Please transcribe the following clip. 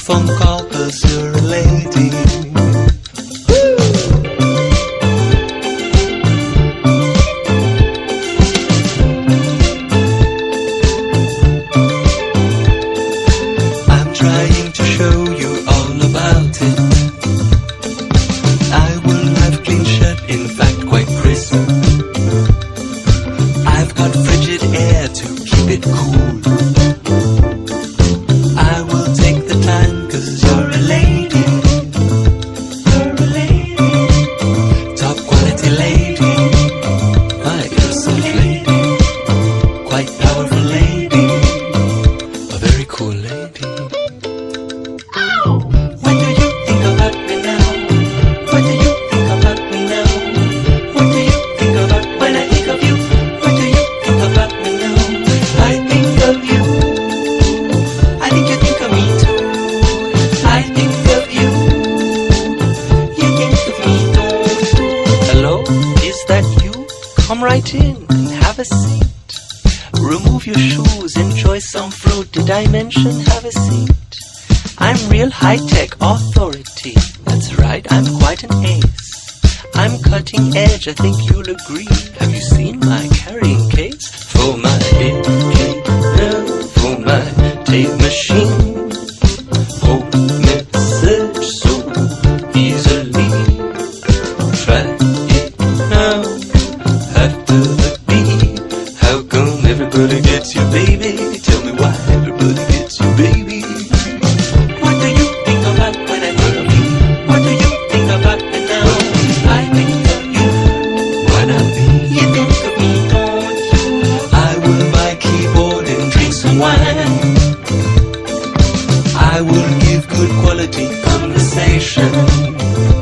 phone call 'cause you're a lady. I'm trying to show you all about it. I will have clean shirt, in fact quite crisp. I've got frigid air to keep it cool. I will take the time 'cause you're a lady. You're a lady. Top quality lady. My innocent lady. Quite powerful lady. A very cool lady. What do you think about me now? What do you think about me now? What do you think about when I think of you? What do you think about me now? I think of you. I think you think of me too. I think of you. You think of me too. Hello? Is that you? Come right in and have a seat. Remove your shoes, enjoy some fruit. Did I mention have a seat? I'm real high-tech authority. That's right, I'm quite an ace. I'm cutting edge, I think you'll agree. Have you seen my carrying case? For my engineer, for my tape machine. Oh, message so easily. Try it now, after the beat. How come everybody gets you, baby? Tell me why everybody gets you, baby. What do you think about when I think of you? What do you think about me now? I think of you. What I mean? You think of me, don't you? I will buy keyboard and drink some wine. I will give good quality conversation.